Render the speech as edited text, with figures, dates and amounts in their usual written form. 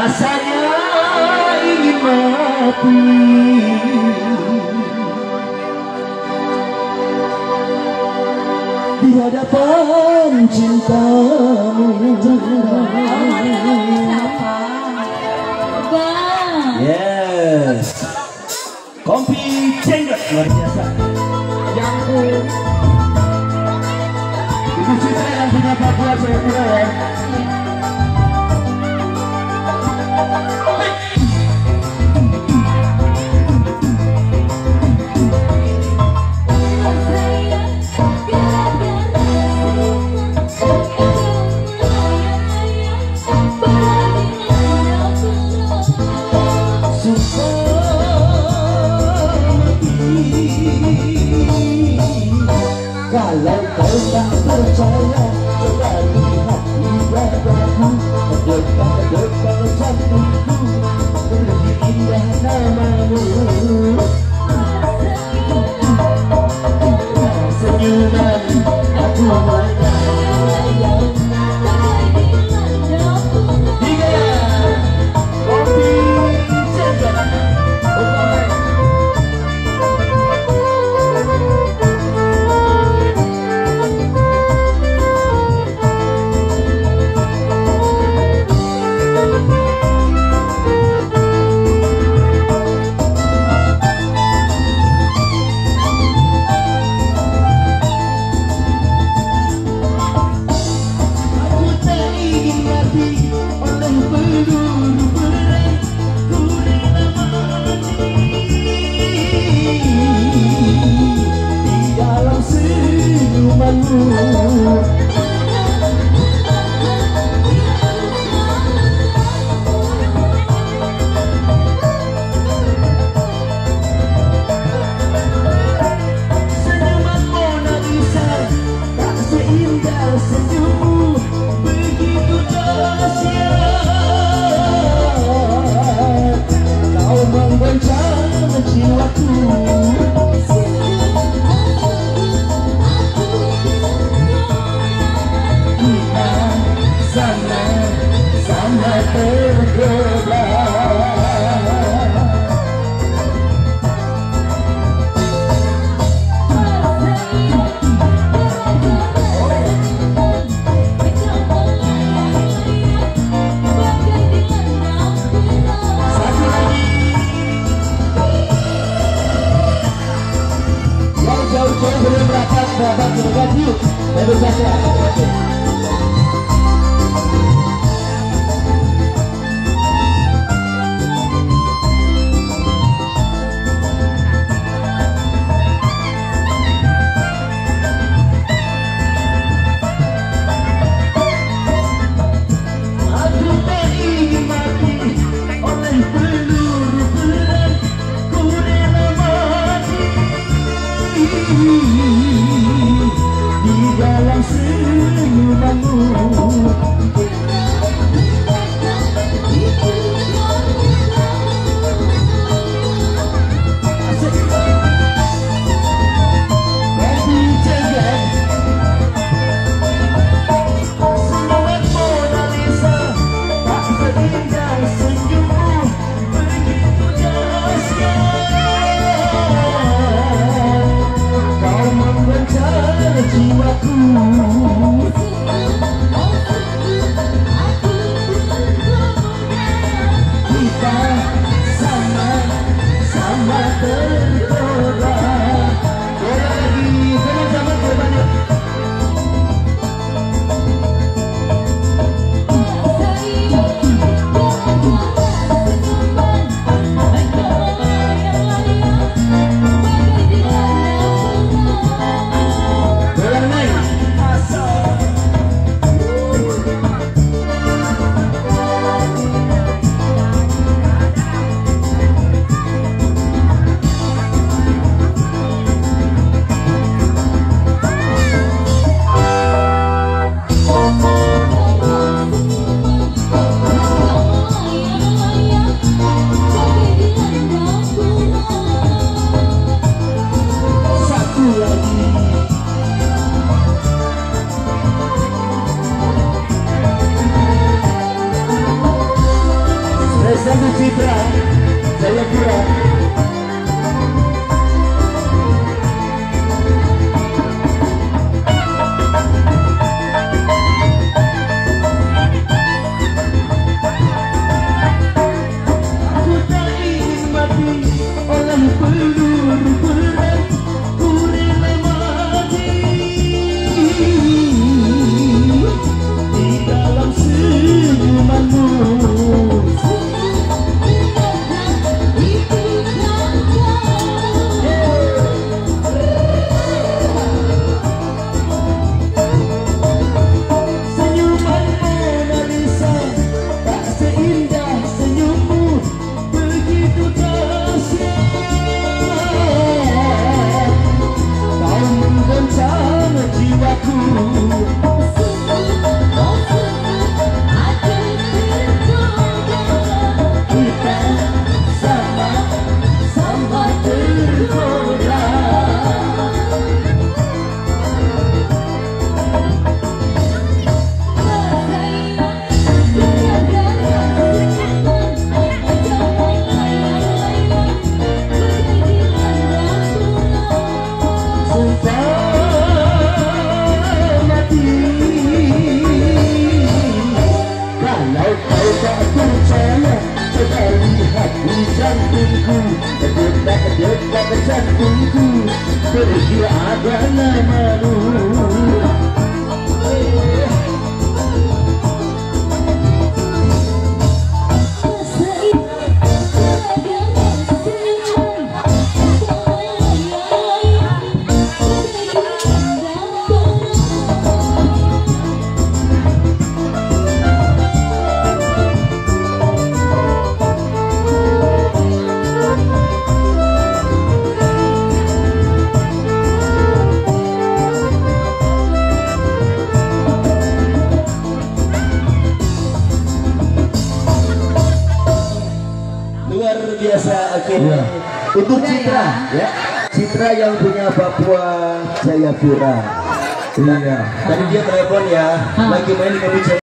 Rasanya ingin mati di hadapan cintamu. Yes, Kompi Cenggot luar biasa. Yang Ibu Citra yang punya Papua saya kira ya. Kalau kau tak percaya, coba lihat ibadahku. Dekat jantungku, lebih indah namamu. Senyuman aku melayang. Tiga, Kompi Cenggot. Bapak berdekat yuk, baru saja. Citra Jayapura. Aku tak ingin mati oleh peluru perang, ku rela mati di dalam senyumanmu. Kalau kau tak percaya, coba lihat di jantungku, detak-detak jantungku, berkira ada namamu. Luar biasa. Akhirnya untuk Citra ya, Citra yang punya Papua Jayapura. Iya. Tadi dia telepon ya, lagi main di